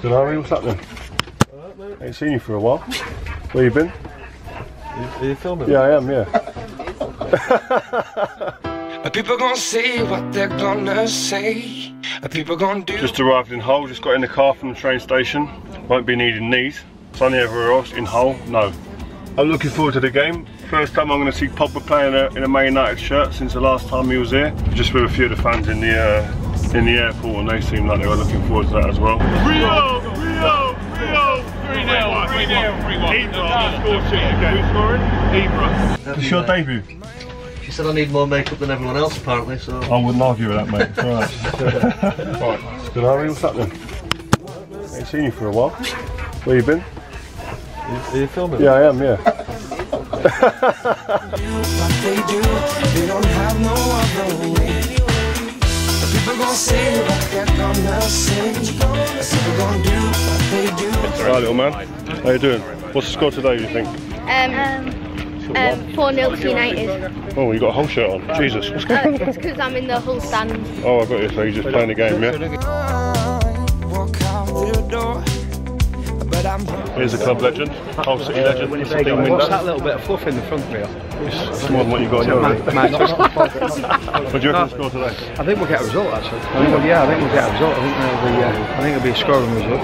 Good Harry, what's happening? Alright, mate. Ain't seen you for a while. Where you been? Are you filming? Yeah, I am, yeah. People gonna say what they're gonna say. People gonna do. Just arrived in Hull, just got in the car from the train station. Won't be needing these. Sunny everywhere else, in Hull, no. I'm looking forward to the game. First time I'm going to see Pogba playing in a Man United shirt since the last time he was here. Just with a few of the fans in the airport, and they seemed like they were looking forward to that as well. Rio! 3-0! 3-1. Ibra scored again. Who's scoring? Ibra. It's your debut. She said I need more makeup than everyone else apparently, so... I wouldn't argue with that, mate. Alright. Right. Good Harry, what's happening? Ain't seen you for a while. Where you been? Are you filming? Yeah, I am, yeah. Right, little man. How you doing? What's the score today, do you think? 4-0 to United. Oh, you got a Hull shirt on. Jesus, what's going on? It's because I'm in the Hull stand. Oh, I got you, so you're just playing the game, yeah? Here's a club legend, Hull City legend. What's that little bit of fluff in the front here? It's more than what you got in your league. What do you reckon the score today? I think we'll get a result actually. I think we'll get a result. I think it'll be a scoring result.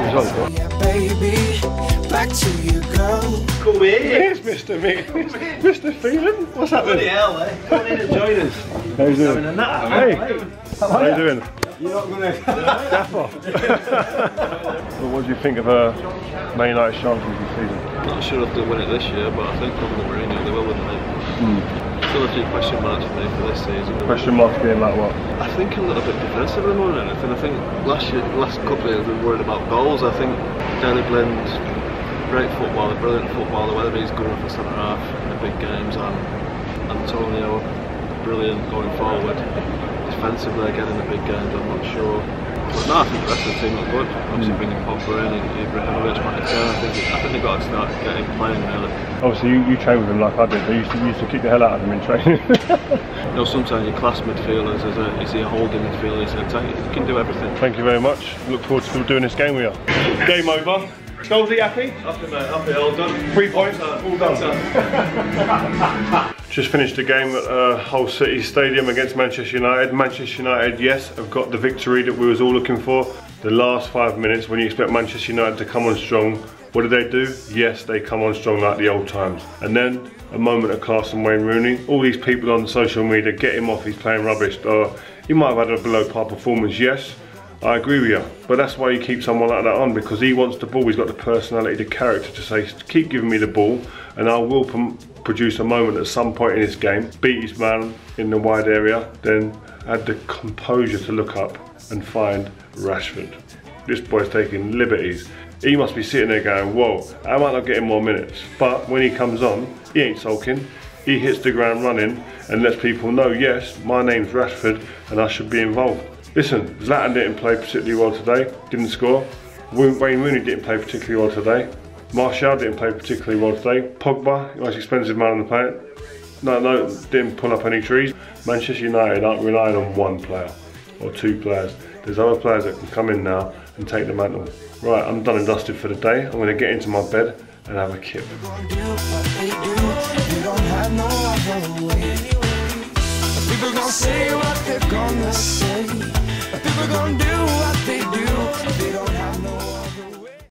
Back to you, girl. Come in! Here's Mr. Mr. Phelan. What's happening? Bloody hell, eh? Come in and join us. How you doing? Hey! How you doing? You're not going to... Dapper. Well, what do you think of Man United chances this season? Not sure if they'll win it this year, but I think under Mourinho they will win the league. Still a few question marks for me for this season. Question marks being like what? I think a little bit defensive more than anything. I think last couple of years we were worried about goals. I think Daley Blind, great footballer, brilliant footballer, whether he's good for centre half in the big games, and Antonio, brilliant going forward. Defensively again in the big games, I'm not sure. But no, I think the rest of the team look good. Obviously bringing Pogba in, Ibrahimovic, I think they've got to start getting playing really. Obviously you train with him like I did. They used to kick the hell out of him in training. You know, sometimes your class midfielders, is he a holding midfielder, he can do everything. Thank you very much. Look forward to doing this game with you. Game over. Scholes, happy? Happy mate, happy, all done. 3 points, all done. Just finished the game at Hull City Stadium against Manchester United. Manchester United, yes, have got the victory that we was all looking for. The last 5 minutes, when you expect Manchester United to come on strong, what did they do? Yes, they come on strong like the old times. And then a moment of class from Wayne Rooney. All these people on social media, get him off, he's playing rubbish. He might have had a below par performance, yes. I agree with you, but that's why you keep someone like that on, because he wants the ball. He's got the personality, the character to say, keep giving me the ball and I will produce a moment at some point in this game, beat his man in the wide area, then had the composure to look up and find Rashford. This boy's taking liberties. He must be sitting there going, whoa, I might not get him more minutes. But when he comes on, he ain't sulking. He hits the ground running and lets people know, yes, my name's Rashford and I should be involved. Listen, Zlatan didn't play particularly well today, didn't score. Wayne Rooney didn't play particularly well today. Martial didn't play particularly well today. Pogba, the most expensive man on the planet, no, didn't pull up any trees. Manchester United aren't relying on one player or two players. There's other players that can come in now and take the mantle. Right, I'm done and dusted for the day. I'm going to get into my bed and have a kip. People gonna say what they're gonna say. People gonna do what they do. They don't